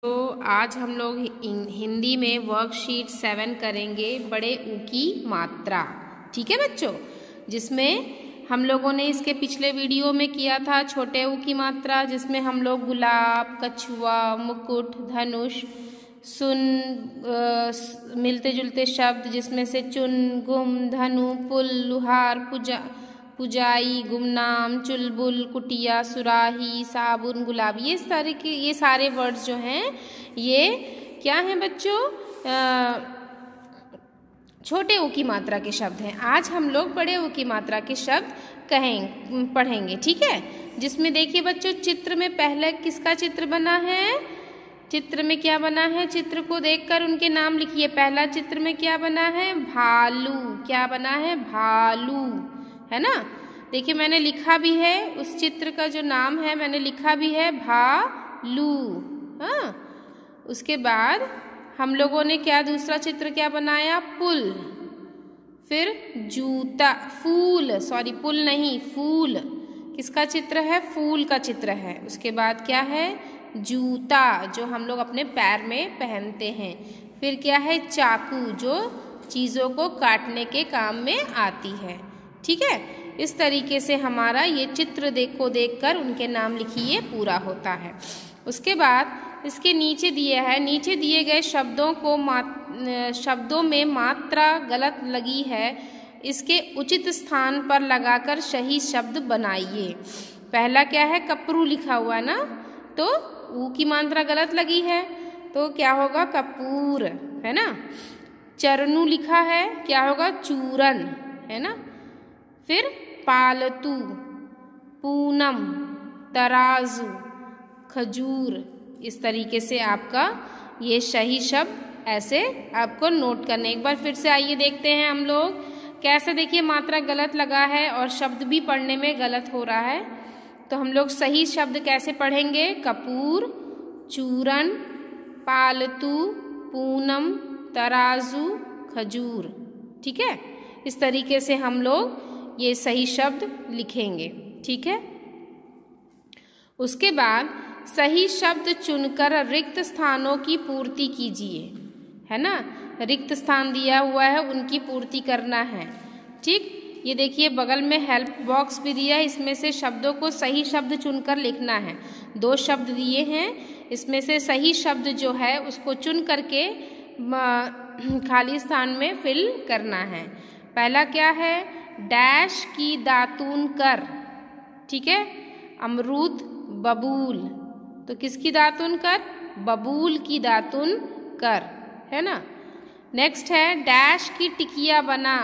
तो आज हम लोग हिंदी में वर्कशीट 7 करेंगे बड़े ऊ की मात्रा। ठीक है बच्चों, जिसमें हम लोगों ने इसके पिछले वीडियो में किया था छोटे ऊ की मात्रा, जिसमें हम लोग गुलाब, कछुआ, मुकुट, धनुष, सुन मिलते जुलते शब्द जिसमें से चुन, गुम, धनु, पुल, लुहार, पुजाई, गुमनाम, चुलबुल, कुटिया, सुराही, साबुन, गुलाब, ये सारे वर्ड्स जो हैं ये क्या हैं बच्चों? छोटे ऊ की मात्रा के शब्द हैं। आज हम लोग बड़े ऊ की मात्रा के शब्द पढ़ेंगे। ठीक है, जिसमें देखिए बच्चों चित्र में पहले किसका चित्र बना है? चित्र में क्या बना है? चित्र को देखकर उनके नाम लिखिए। पहला चित्र में क्या बना है? भालू। क्या बना है? भालू, है ना। देखिए मैंने लिखा भी है, उस चित्र का जो नाम है मैंने लिखा भी है भालू। हाँ, उसके बाद हम लोगों ने क्या दूसरा चित्र क्या बनाया? पुल। फिर जूता, फूल, सॉरी पुल नहीं, फूल। किसका चित्र है? फूल का चित्र है। उसके बाद क्या है? जूता, जो हम लोग अपने पैर में पहनते हैं। फिर क्या है? चाकू, जो चीज़ों को काटने के काम में आती है। ठीक है, इस तरीके से हमारा ये चित्र देखकर उनके नाम लिखिए पूरा होता है। उसके बाद इसके नीचे दिया है, नीचे दिए गए शब्दों में मात्रा गलत लगी है, इसके उचित स्थान पर लगाकर सही शब्द बनाइए। पहला क्या है? कपरू लिखा हुआ है ना, तो ऊ की मात्रा गलत लगी है तो क्या होगा? कपूर, है ना। चरनू लिखा है, क्या होगा? चूरन, है ना। फिर पालतू, पूनम, तराजू, खजूर, इस तरीके से आपका ये सही शब्द ऐसे आपको नोट करने। एक बार फिर से आइए देखते हैं हम लोग कैसे। देखिए मात्रा गलत लगा है और शब्द भी पढ़ने में गलत हो रहा है, तो हम लोग सही शब्द कैसे पढ़ेंगे? कपूर, चूरन, पालतू, पूनम, तराजू, खजूर। ठीक है, इस तरीके से हम लोग ये सही शब्द लिखेंगे। ठीक है, उसके बाद सही शब्द चुनकर रिक्त स्थानों की पूर्ति कीजिए, है ना। रिक्त स्थान दिया हुआ है, उनकी पूर्ति करना है। ठीक, ये देखिए बगल में हेल्प बॉक्स भी दिया है, इसमें से शब्दों को सही शब्द चुनकर लिखना है। 2 शब्द दिए हैं, इसमें से सही शब्द जो है उसको चुन करके खाली स्थान में फिल करना है। पहला क्या है? डैश की दातून कर। ठीक है, अमरूद, बबूल, तो किसकी दातून कर? बबूल की दातून कर, है ना। नेक्स्ट है डैश की टिकिया बना।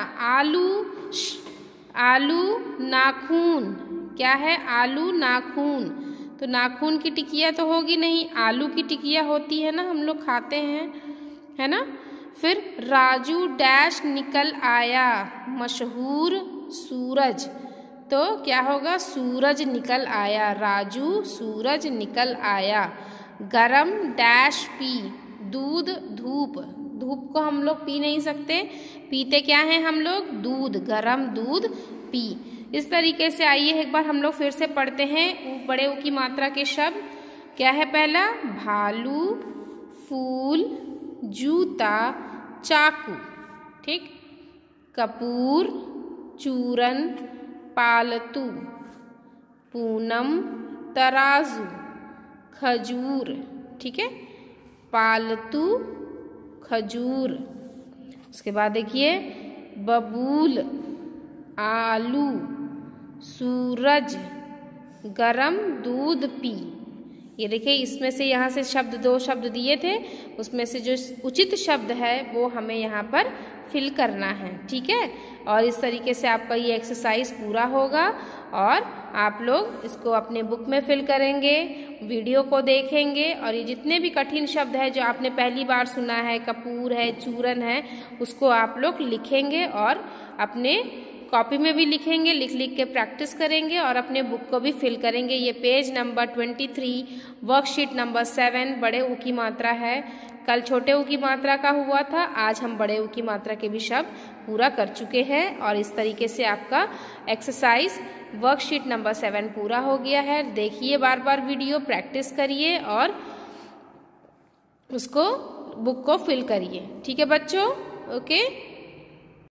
आलू नाखून, क्या है? आलू नाखून, तो नाखून की टिकिया तो होगी नहीं, आलू की टिकिया होती है ना, हम लोग खाते हैं, है ना। फिर राजू डैश निकल आया, मशहूर सूरज, तो क्या होगा? सूरज निकल आया, राजू सूरज निकल आया। गरम डैश पी, दूध, धूप, धूप को हम लोग पी नहीं सकते, पीते क्या हैं हम लोग? दूध, गरम दूध पी। इस तरीके से आइए एक बार हम लोग फिर से पढ़ते हैं बड़े ऊ की मात्रा के शब्द। क्या है? पहला भालू, फूल, जूता, चाकू। ठीक, कपूर, चूरन, पालतू, पूनम, तराजू, खजूर। ठीक है, पालतू, खजूर। उसके बाद देखिए बबूल, आलू, सूरज, गरम दूध पी। ये देखिए इसमें से यहाँ से 2 शब्द दिए थे, उसमें से जो उचित शब्द है वो हमें यहाँ पर फिल करना है। ठीक है, और इस तरीके से आपका ये एक्सरसाइज पूरा होगा और आप लोग इसको अपने बुक में फिल करेंगे, वीडियो को देखेंगे और ये जितने भी कठिन शब्द है जो आपने पहली बार सुना है, कपूर है, चूरन है, उसको आप लोग लिखेंगे और अपने कॉपी में भी लिखेंगे, लिख के प्रैक्टिस करेंगे और अपने बुक को भी फिल करेंगे। ये पेज नंबर 23 वर्कशीट नंबर 7 बड़े ऊ की मात्रा है। कल छोटे ऊ की मात्रा का हुआ था, आज हम बड़े ऊ की मात्रा के भी शब्द पूरा कर चुके हैं और इस तरीके से आपका एक्सरसाइज वर्कशीट नंबर 7 पूरा हो गया है। देखिए बार बार वीडियो, प्रैक्टिस करिए और उसको बुक को फिल करिए। ठीक है बच्चों, ओके।